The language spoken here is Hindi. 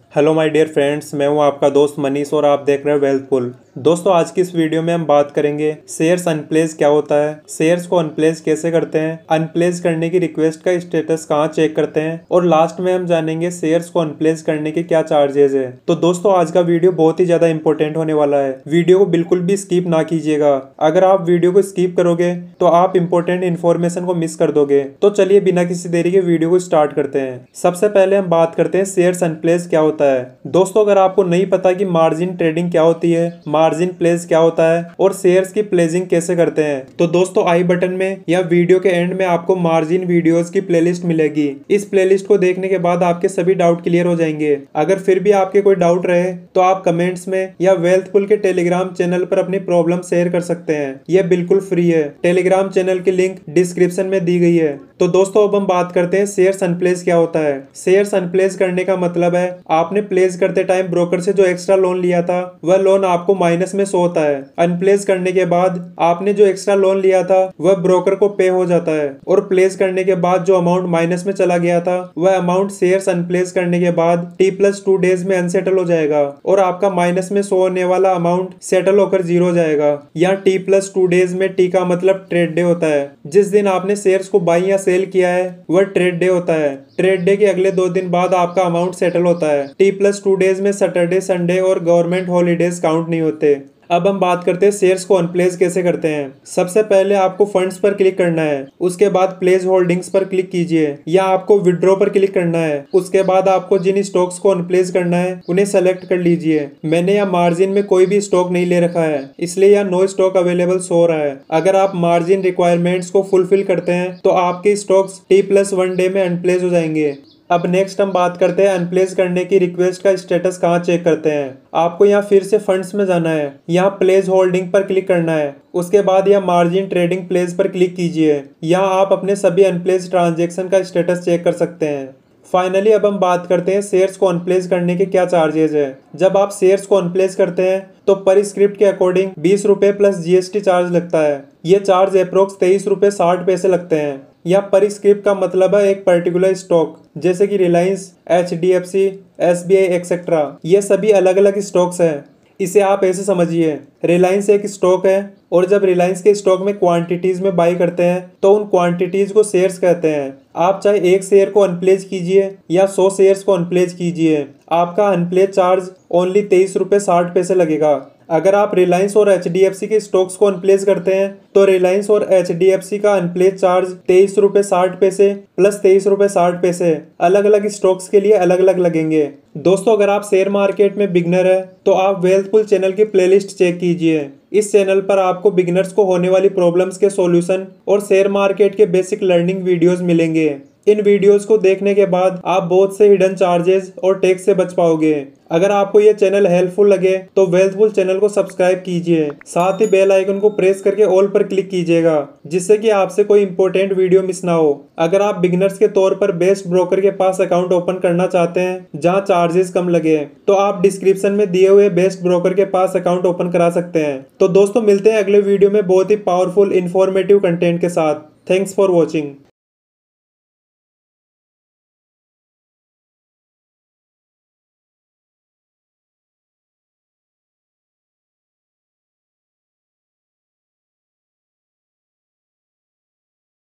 हेलो माय डियर फ्रेंड्स, मैं हूं आपका दोस्त मनीष और आप देख रहे हैं वेल्थफुल। दोस्तों, आज की इस वीडियो में हम बात करेंगे शेयर्स अनप्लेस क्या होता है, शेयर्स को अनप्लेस कैसे करते हैं, अनप्लेस करने की रिक्वेस्ट का स्टेटस कहां चेक करते हैं और लास्ट में हम जानेंगे शेयर्स को अनप्लेस करने के क्या चार्जेस है। तो दोस्तों, आज का वीडियो बहुत ही ज्यादा इंपॉर्टेंट होने वाला है। वीडियो को बिल्कुल भी स्किप ना कीजिएगा। अगर आप वीडियो को स्किप करोगे तो आप इंपॉर्टेंट इन्फॉर्मेशन को मिस कर दोगे। तो चलिए बिना किसी देरी के वीडियो को स्टार्ट करते हैं। सबसे पहले हम बात करते हैं शेयर्स अनप्लेस क्या होता है। दोस्तों, अगर आपको नहीं पता कि मार्जिन ट्रेडिंग क्या होती है, मार्जिन प्लेस क्या होता है और शेयर्स की प्लेसिंग कैसे करते हैं, तो दोस्तों आई बटन में या वीडियो के एंड में आपको मार्जिन वीडियोस की प्लेलिस्ट मिलेगी। इस प्लेलिस्ट को देखने के बाद आपके सभी डाउट क्लियर हो जाएंगे। अगर फिर भी आपके कोई डाउट रहे तो आप कमेंट्स में या वेल्थफुल के टेलीग्राम चैनल पर अपनी प्रॉब्लम शेयर कर सकते हैं। यह बिल्कुल फ्री है। टेलीग्राम चैनल की लिंक डिस्क्रिप्शन में दी गई है। तो दोस्तों, अब हम बात करते हैं शेयर्स अनप्लेस क्या होता है। शेयर्स अनप्लेस करने का मतलब है आपने प्लेस करते टाइम ब्रोकर से जो एक्स्ट्रा लोन लिया था वह लोन आपको माइनस में शो होता है। अनप्लेस करने के बाद आपने जो एक्स्ट्रा लोन लिया था वह ब्रोकर को पे हो जाता है और प्लेस करने के बाद जो अमाउंट माइनस में चला गया था वह अमाउंट शेयर्स अनप्लेस करने के बाद T+2 डेज में अनसेटल हो जाएगा और आपका माइनस में शो होने वाला अमाउंट सेटल होकर जीरो हो जाएगा। यहाँ T+2 डेज में T का मतलब ट्रेड डे होता है। जिस दिन आपने शेयर्स को बाई या सेल किया है वह ट्रेड डे होता है। ट्रेड डे के अगले 2 दिन बाद आपका अमाउंट सेटल होता है। T+2 डेज में सैटरडे, संडे और गवर्नमेंट हॉलीडेज काउंट नहीं होते। अब हम बात करते हैं शेयर्स को अनप्लेस कैसे करते हैं। सबसे पहले आपको फंड्स पर क्लिक करना है, उसके बाद प्लेस होल्डिंग्स पर क्लिक कीजिए या आपको विड्रॉ पर क्लिक करना है। उसके बाद आपको जिन स्टॉक्स को अनप्लेस करना है उन्हें सेलेक्ट कर लीजिए। मैंने यहाँ मार्जिन में कोई भी स्टॉक नहीं ले रखा है, इसलिए यहाँ नो स्टॉक अवेलेबल शो हो रहा है। अगर आप मार्जिन रिक्वायरमेंट्स को फुलफिल करते हैं तो आपके स्टॉक्स T+1 डे में अनप्लेस हो जाएंगे। अब नेक्स्ट हम बात करते हैं अनप्लेस करने की रिक्वेस्ट का स्टेटस कहाँ चेक करते हैं। आपको यहाँ फिर से फंड्स में जाना है, यहाँ प्लेस होल्डिंग पर क्लिक करना है। उसके बाद यहाँ मार्जिन ट्रेडिंग प्लेस पर क्लिक कीजिए। यहाँ आप अपने सभी अनप्लेस ट्रांजेक्शन का स्टेटस चेक कर सकते हैं। फाइनली अब हम बात करते हैं शेयर्स को अनप्लेस करने के क्या चार्जेस है। जब आप शेयर्स को अनप्लेस करते हैं तो पर स्क्रिप्ट के अकॉर्डिंग 20 रुपए प्लस GST चार्ज लगता है। ये चार्ज अप्रोक्स 23 रुपए 60 पैसे लगते हैं। या पर स्क्रिप्ट का मतलब है एक पर्टिकुलर स्टॉक, जैसे कि रिलायंस, HDFC, SBI एक्सेट्रा। ये सभी अलग अलग स्टॉक्स हैं। इसे आप ऐसे समझिए, रिलायंस एक स्टॉक है और जब रिलायंस के स्टॉक में क्वांटिटीज में बाई करते हैं तो उन क्वांटिटीज को शेयर्स कहते हैं। आप चाहे एक शेयर को अनप्लेस कीजिए या 100 शेयर्स को अनप्लेस कीजिए, आपका अनप्लेस चार्ज ओनली 23 रुपए 60 पैसे लगेगा। अगर आप रिलायंस और HDFC के स्टॉक्स को अनप्लेस करते हैं तो रिलायंस और HDFC का अनप्लेस चार्ज 23 रुपए 60 पैसे प्लस 23 रुपए 60 पैसे अलग अलग स्टॉक्स के लिए अलग अलग लगेंगे। दोस्तों, अगर आप शेयर मार्केट में बिगनर है तो आप वेल्थफुल चैनल की प्लेलिस्ट चेक कीजिए। इस चैनल पर आपको बिगनर्स को होने वाली प्रॉब्लम्स के सॉल्यूशन और शेयर मार्केट के बेसिक लर्निंग वीडियोस मिलेंगे। इन वीडियोस को देखने के बाद आप बहुत से हिडन चार्जेस और टैक्स से बच पाओगे। अगर आपको ये चैनल हेल्पफुल लगे तो वेल्थफुल चैनल को सब्सक्राइब कीजिए, साथ ही बेल आइकन को प्रेस करके ऑल पर क्लिक कीजिएगा, जिससे कि आपसे कोई इंपॉर्टेंट वीडियो मिस ना हो। अगर आप बिगिनर्स के तौर पर बेस्ट ब्रोकर के पास अकाउंट ओपन करना चाहते हैं जहां चार्जेस कम लगे तो आप डिस्क्रिप्शन में दिए हुए बेस्ट ब्रोकर के पास अकाउंट ओपन करा सकते हैं। तो दोस्तों, मिलते हैं अगले वीडियो में बहुत ही पावरफुल इंफॉर्मेटिव कंटेंट के साथ। Thanks for watching.